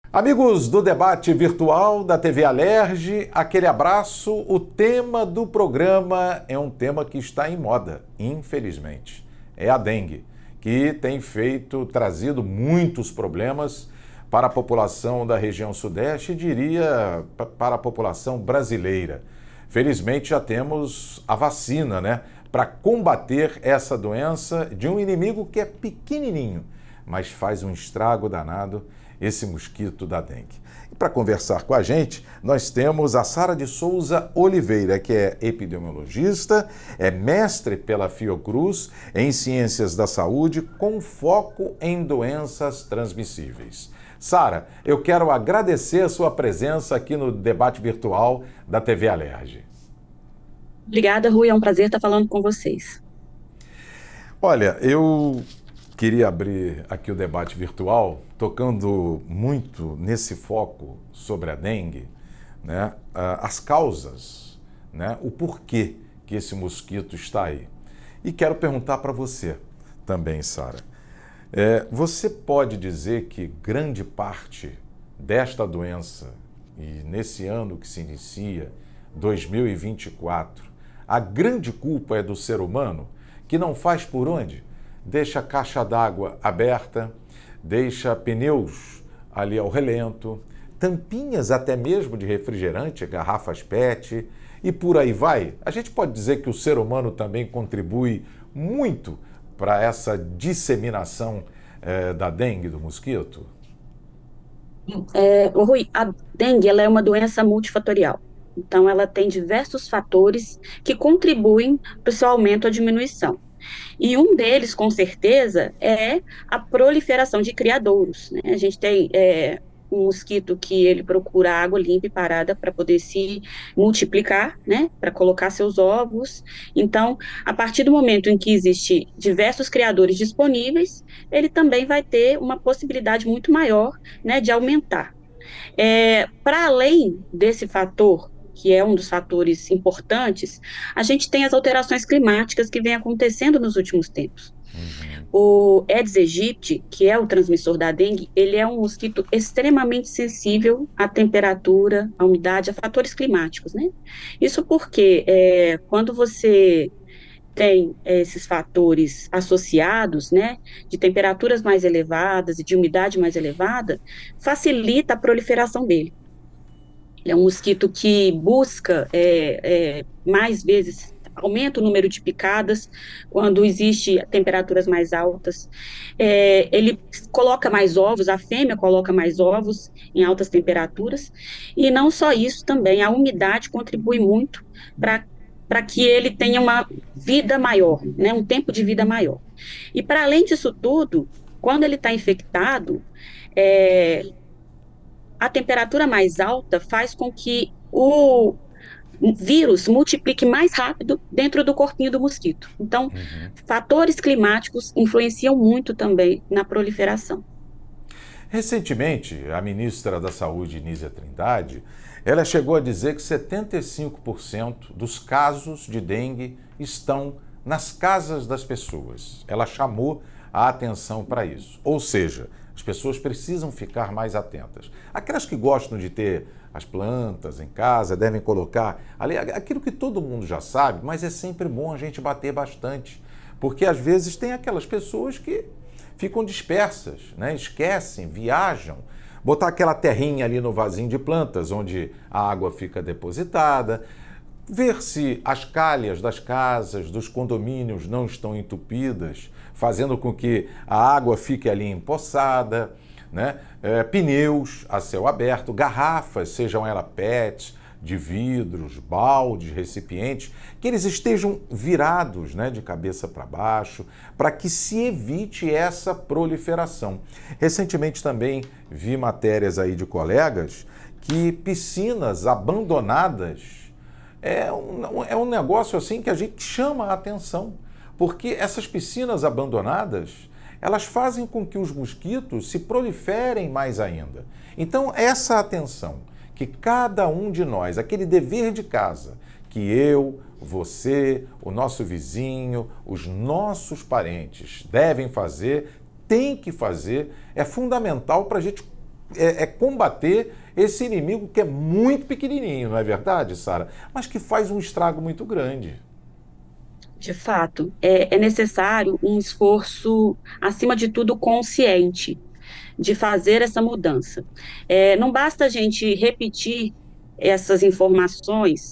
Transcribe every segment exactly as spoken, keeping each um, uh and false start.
Amigos do debate virtual da T V Alerj, aquele abraço. O tema do programa é um tema que está em moda, infelizmente. É a dengue, que tem feito, trazido muitos problemas para a população da região sudeste e diria para a população brasileira. Felizmente já temos a vacina, né, para combater essa doença de um inimigo que é pequenininho, mas faz um estrago danado, esse mosquito da dengue. E para conversar com a gente, nós temos a Sara de Souza Oliveira, que é epidemiologista, é mestre pela Fiocruz em Ciências da Saúde, com foco em doenças transmissíveis. Sara, eu quero agradecer a sua presença aqui no debate virtual da T V Alerj. Obrigada, Rui, é um prazer estar falando com vocês. Olha, eu queria abrir aqui o debate virtual, tocando muito nesse foco sobre a dengue, né? As causas, né? O porquê que esse mosquito está aí. E quero perguntar para você também, Sara. É, você pode dizer que grande parte desta doença, e nesse ano que se inicia, dois mil e vinte e quatro, a grande culpa é do ser humano, que não faz por onde? Deixa a caixa d'água aberta, deixa pneus ali ao relento, tampinhas até mesmo de refrigerante, garrafas P E T e por aí vai. A gente pode dizer que o ser humano também contribui muito para essa disseminação eh, da dengue, do mosquito? É, Rui, a dengue ela é uma doença multifatorial. Então, ela tem diversos fatores que contribuem para o seu aumento ou diminuição. E um deles, com certeza, é a proliferação de criadouros, né? A gente tem é, um mosquito que ele procura água limpa e parada para poder se multiplicar, né? Para colocar seus ovos. Então, a partir do momento em que existe diversos criadores disponíveis, ele também vai ter uma possibilidade muito maior, né, de aumentar. É, para além desse fator, que é um dos fatores importantes, a gente tem as alterações climáticas que vêm acontecendo nos últimos tempos. Uhum. O Aedes aegypti, que é o transmissor da dengue, ele é um mosquito extremamente sensível à temperatura, à umidade, a fatores climáticos, né? Isso porque é, quando você tem é, esses fatores associados, né, de temperaturas mais elevadas e de umidade mais elevada, facilita a proliferação dele. Ele é um mosquito que busca é, é, mais vezes, aumenta o número de picadas quando existe temperaturas mais altas. É, ele coloca mais ovos, a fêmea coloca mais ovos em altas temperaturas. E não só isso, também a umidade contribui muito para para que ele tenha uma vida maior, né, um tempo de vida maior. E para além disso tudo, quando ele está infectado, é, a temperatura mais alta faz com que o vírus multiplique mais rápido dentro do corpinho do mosquito. Então, Uhum. fatores climáticos influenciam muito também na proliferação. Recentemente, a ministra da Saúde, Nízia Trindade, ela chegou a dizer que setenta e cinco por cento dos casos de dengue estão nas casas das pessoas. Ela chamou a atenção para isso. Ou seja, as pessoas precisam ficar mais atentas. Aquelas que gostam de ter as plantas em casa devem colocar ali aquilo que todo mundo já sabe, mas é sempre bom a gente bater bastante, porque às vezes tem aquelas pessoas que ficam dispersas, né? Esquecem, viajam. Botar aquela terrinha ali no vasinho de plantas, onde a água fica depositada, ver se as calhas das casas, dos condomínios não estão entupidas, fazendo com que a água fique ali empoçada, né? É, pneus a céu aberto, garrafas, sejam elas P E Ts, de vidros, baldes, recipientes, que eles estejam virados, né, de cabeça para baixo, para que se evite essa proliferação. Recentemente também vi matérias aí de colegas que piscinas abandonadas é um, é um negócio assim que a gente chama a atenção, porque essas piscinas abandonadas, elas fazem com que os mosquitos se proliferem mais ainda. Então, essa atenção que cada um de nós, aquele dever de casa, que eu, você, o nosso vizinho, os nossos parentes devem fazer, tem que fazer, é fundamental para a gente é, é combater esse inimigo que é muito pequenininho, não é verdade, Sara? Mas que faz um estrago muito grande. De fato, é, é necessário um esforço, acima de tudo, consciente, de fazer essa mudança. É, não basta a gente repetir essas informações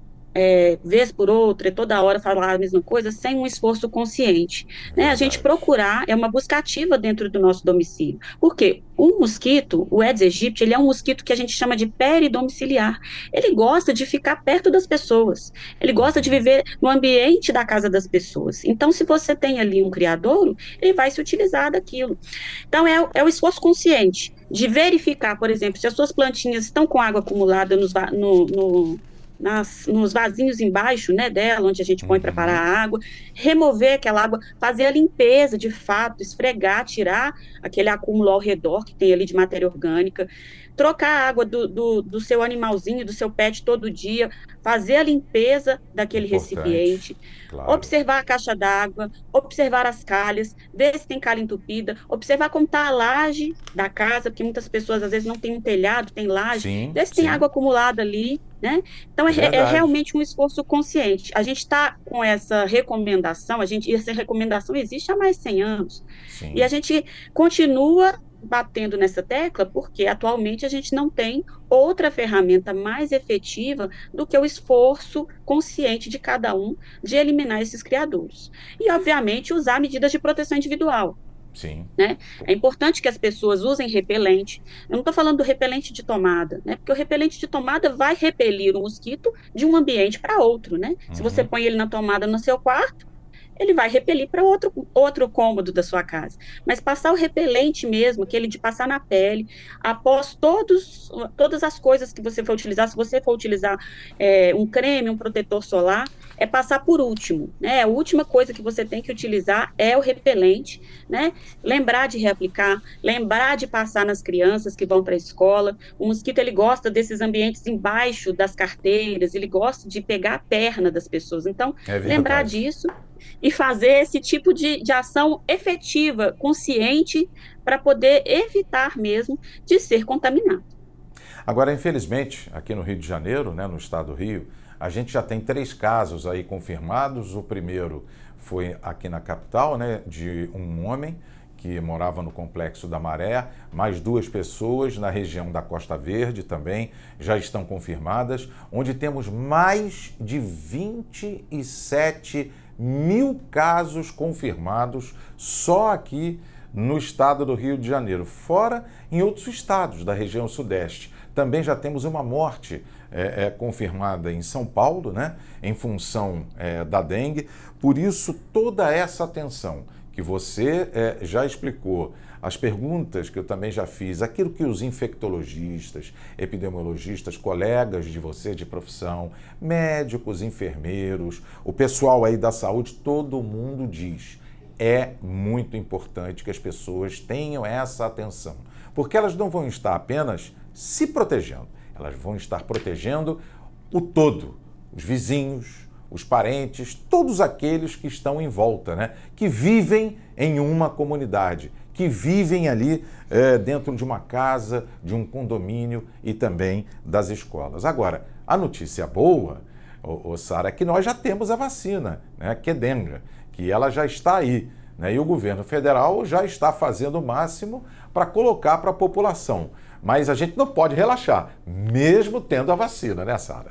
é, vez por outra, toda hora falar a mesma coisa, sem um esforço consciente. Né? A gente Verdade. procurar, é uma busca ativa dentro do nosso domicílio. Por quê? O mosquito, o Aedes aegypti, ele é um mosquito que a gente chama de peridomiciliar. Ele gosta de ficar perto das pessoas. Ele gosta de Uhum. viver no ambiente da casa das pessoas. Então, se você tem ali um criadouro, ele vai se utilizar daquilo. Então, é, é o esforço consciente de verificar, por exemplo, se as suas plantinhas estão com água acumulada nos, no, no nas, nos vasinhos embaixo, né, dela, onde a gente põe para parar Uhum. a água, remover aquela água, fazer a limpeza de fato, esfregar, tirar aquele acúmulo ao redor que tem ali de matéria orgânica, trocar a água do, do, do seu animalzinho, do seu pet todo dia, fazer a limpeza daquele Importante, recipiente, claro. observar a caixa d'água, observar as calhas, ver se tem calha entupida, observar como está a laje da casa, porque muitas pessoas às vezes não tem um telhado, tem laje, Sim, ver se tem sim, água acumulada ali, né? Então, é, é verdade. realmente um esforço consciente. A gente está com essa recomendação, a gente, essa recomendação existe há mais de cem anos, e a Sim. gente continua batendo nessa tecla porque atualmente a gente não tem outra ferramenta mais efetiva do que o esforço consciente de cada um de eliminar esses criadouros. E, obviamente, usar medidas de proteção individual. Sim. Né? É importante que as pessoas usem repelente. Eu não estou falando do repelente de tomada, né? Porque o repelente de tomada vai repelir o mosquito de um ambiente para outro, né? Se você Uhum. põe ele na tomada no seu quarto, ele vai repelir para outro, outro cômodo da sua casa. Mas passar o repelente mesmo, aquele de passar na pele, após todos, todas as coisas que você for utilizar, se você for utilizar é, um creme, um protetor solar, é passar por último, né? A última coisa que você tem que utilizar é o repelente, né? Lembrar de reaplicar, lembrar de passar nas crianças que vão para a escola. O mosquito, ele gosta desses ambientes embaixo das carteiras, ele gosta de pegar a perna das pessoas. Então, É lembrar verdade. disso e fazer esse tipo de, de ação efetiva, consciente, para poder evitar mesmo de ser contaminado. Agora, infelizmente, aqui no Rio de Janeiro, né, no estado do Rio, a gente já tem três casos aí confirmados. O primeiro foi aqui na capital, né, de um homem que morava no Complexo da Maré, mais duas pessoas na região da Costa Verde também já estão confirmadas, onde temos mais de vinte e sete mil casos confirmados só aqui no estado do Rio de Janeiro, fora em outros estados da região sudeste. Também já temos uma morte é, é, confirmada em São Paulo, né, em função é, da dengue. Por isso, toda essa atenção que você é, já explicou, as perguntas que eu também já fiz, aquilo que os infectologistas, epidemiologistas, colegas de você de profissão, médicos, enfermeiros, o pessoal aí da saúde, todo mundo diz. É muito importante que as pessoas tenham essa atenção, porque elas não vão estar apenas se protegendo, elas vão estar protegendo o todo, os vizinhos, os parentes, todos aqueles que estão em volta, né? Que vivem em uma comunidade, que vivem ali é, dentro de uma casa, de um condomínio e também das escolas. Agora, a notícia boa, ô, ô, Sara, é que nós já temos a vacina, né? Qdenga, que ela já está aí, né? E o governo federal já está fazendo o máximo para colocar para a população. Mas a gente não pode relaxar, mesmo tendo a vacina, né, Sara?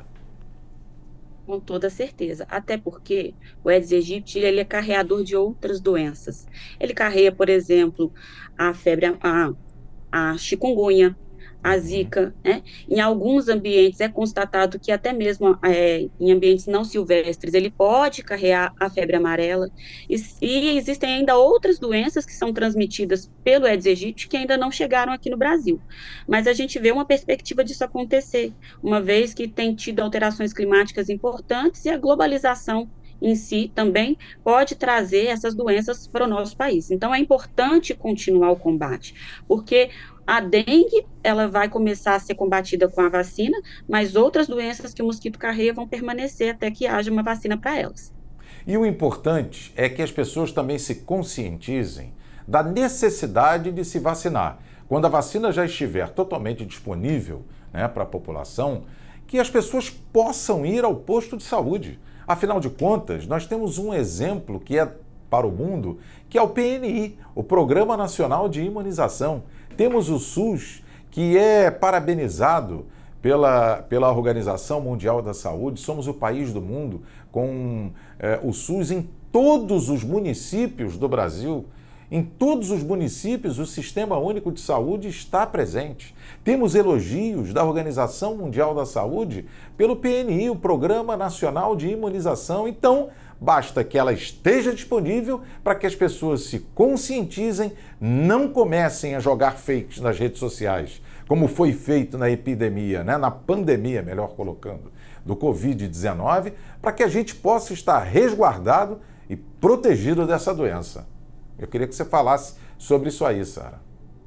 Com toda certeza, até porque o Aedes aegypti ele é carreador de outras doenças. Ele carrega, por exemplo, a febre, a, a chikungunya, a Uhum. zika, né? Em alguns ambientes é constatado que até mesmo é, em ambientes não silvestres ele pode carregar a febre amarela, e, e existem ainda outras doenças que são transmitidas pelo Aedes aegypti que ainda não chegaram aqui no Brasil, mas a gente vê uma perspectiva disso acontecer, uma vez que tem tido alterações climáticas importantes e a globalização em si também pode trazer essas doenças para o nosso país. Então é importante continuar o combate, porque a dengue, ela vai começar a ser combatida com a vacina, mas outras doenças que o mosquito carrega vão permanecer até que haja uma vacina para elas. E o importante é que as pessoas também se conscientizem da necessidade de se vacinar, quando a vacina já estiver totalmente disponível, né, para a população, que as pessoas possam ir ao posto de saúde. Afinal de contas, nós temos um exemplo que é para o mundo, que é o P N I, o Programa Nacional de Imunização. Temos o SUS, que é parabenizado pela, pela Organização Mundial da Saúde. Somos o país do mundo com é, o SUS em todos os municípios do Brasil. Em todos os municípios, o Sistema Único de Saúde está presente. Temos elogios da Organização Mundial da Saúde pelo P N I, o Programa Nacional de Imunização. Então, basta que ela esteja disponível para que as pessoas se conscientizem, não comecem a jogar fakes nas redes sociais, como foi feito na epidemia, né? Na pandemia, melhor colocando, do covid dezenove, para que a gente possa estar resguardado e protegido dessa doença. Eu queria que você falasse sobre isso aí, Sara.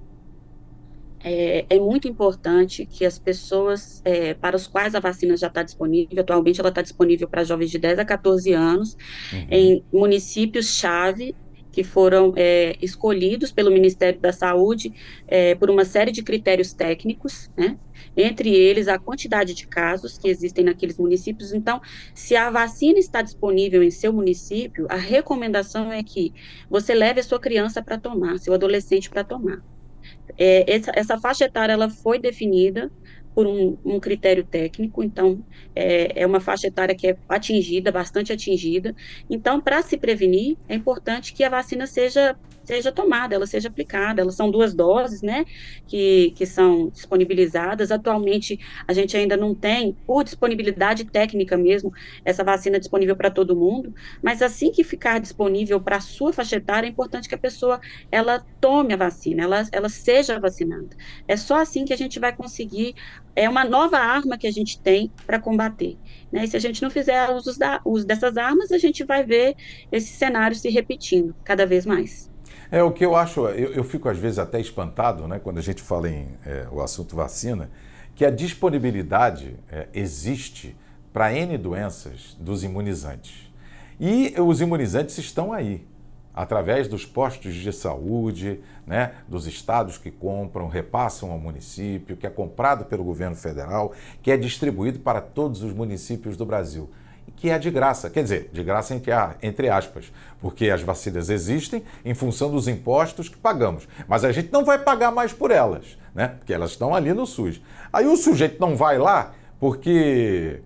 É, é muito importante que as pessoas é, para os quais a vacina já está disponível, atualmente ela está disponível para jovens de dez a quatorze anos, uhum. em municípios-chave, que foram é, escolhidos pelo Ministério da Saúde é, por uma série de critérios técnicos, né? Entre eles a quantidade de casos que existem naqueles municípios. Então, se a vacina está disponível em seu município, a recomendação é que você leve a sua criança para tomar, seu adolescente para tomar. É, essa, essa faixa etária ela foi definida por um, um critério técnico, então é, é uma faixa etária que é atingida, bastante atingida. Então, para se prevenir, é importante que a vacina seja, seja tomada, ela seja aplicada. Elas são duas doses, né, que, que são disponibilizadas. Atualmente, a gente ainda não tem, por disponibilidade técnica mesmo, essa vacina disponível para todo mundo, mas assim que ficar disponível para a sua faixa etária, é importante que a pessoa, ela tome a vacina, ela, ela seja vacinada. É só assim que a gente vai conseguir. É uma nova arma que a gente tem para combater, né? E se a gente não fizer uso, da, uso dessas armas, a gente vai ver esse cenário se repetindo cada vez mais. É o que eu acho, eu, eu fico às vezes até espantado, né, quando a gente fala em é, o assunto vacina, que a disponibilidade é, existe para N doenças dos imunizantes. E os imunizantes estão aí, através dos postos de saúde, né, dos estados que compram, repassam ao município, que é comprado pelo governo federal, que é distribuído para todos os municípios do Brasil, e que é de graça, quer dizer, de graça entre, entre aspas, porque as vacinas existem em função dos impostos que pagamos, mas a gente não vai pagar mais por elas, né, porque elas estão ali no SUS. Aí o sujeito não vai lá porque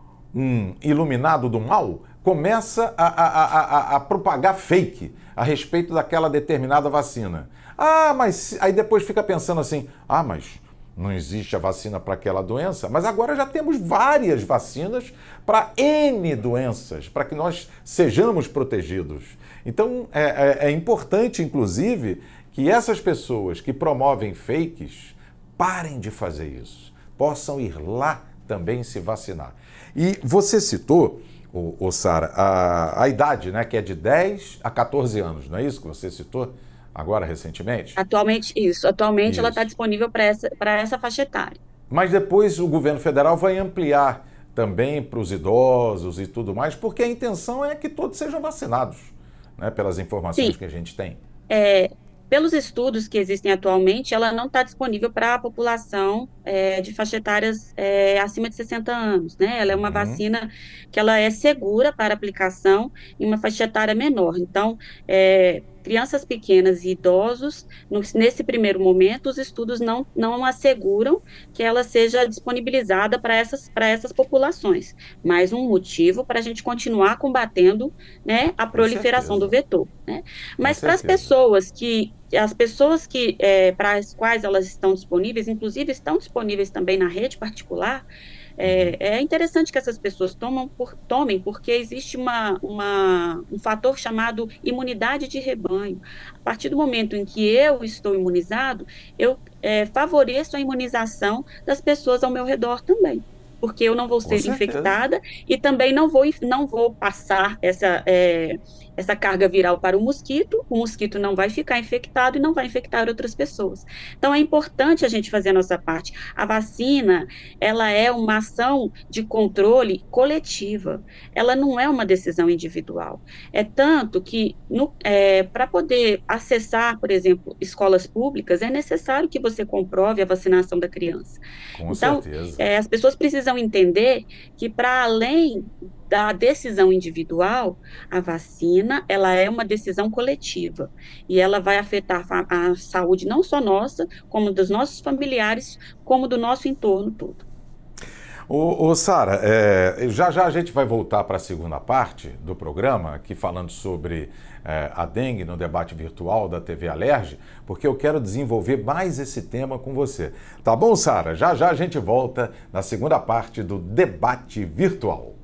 um iluminado do mal começa a, a, a, a propagar fake a respeito daquela determinada vacina. Ah, mas aí depois fica pensando assim, ah, mas não existe a vacina para aquela doença, mas agora já temos várias vacinas para N doenças, para que nós sejamos protegidos. Então é, é, é importante, inclusive, que essas pessoas que promovem fakes parem de fazer isso, possam ir lá também se vacinar. E você citou, ô, ô Sara, a, a idade, né, que é de dez a quatorze anos, não é isso que você citou agora recentemente? Atualmente, isso. Atualmente isso. Ela está disponível para essa, para essa faixa etária. Mas depois o governo federal vai ampliar também para os idosos e tudo mais, porque a intenção é que todos sejam vacinados, né, pelas informações Sim. que a gente tem. É, pelos estudos que existem atualmente, ela não está disponível para a população é, de faixa etárias é, acima de sessenta anos, né? Ela é uma uhum. vacina que ela é segura para aplicação em uma faixa etária menor. Então, é, crianças pequenas e idosos, no, nesse primeiro momento, os estudos não, não asseguram que ela seja disponibilizada para essas, para essas populações. Mais um motivo para a gente continuar combatendo, né, a proliferação do vetor, né? Mas para as pessoas que as pessoas que, é, para as quais elas estão disponíveis, inclusive estão disponíveis também na rede particular, é, é interessante que essas pessoas tomam por, tomem, porque existe uma, uma, um fator chamado imunidade de rebanho. A partir do momento em que eu estou imunizado, eu é, favoreço a imunização das pessoas ao meu redor também, porque eu não vou ser infectada e também não vou, não vou passar essa, é, essa carga viral para o mosquito, o mosquito não vai ficar infectado e não vai infectar outras pessoas. Então, é importante a gente fazer a nossa parte. A vacina, ela é uma ação de controle coletiva, ela não é uma decisão individual. É tanto que, é, para poder acessar, por exemplo, escolas públicas, é necessário que você comprove a vacinação da criança. Com Então, certeza. é, as pessoas precisam entender que, para além da decisão individual, a vacina, ela é uma decisão coletiva, e ela vai afetar a, a saúde não só nossa, como dos nossos familiares, como do nosso entorno todo. Ô, ô Sara, é, já já a gente vai voltar para a segunda parte do programa, aqui falando sobre é, a dengue no debate virtual da T V Alerj, porque eu quero desenvolver mais esse tema com você. Tá bom, Sara? Já já a gente volta na segunda parte do debate virtual.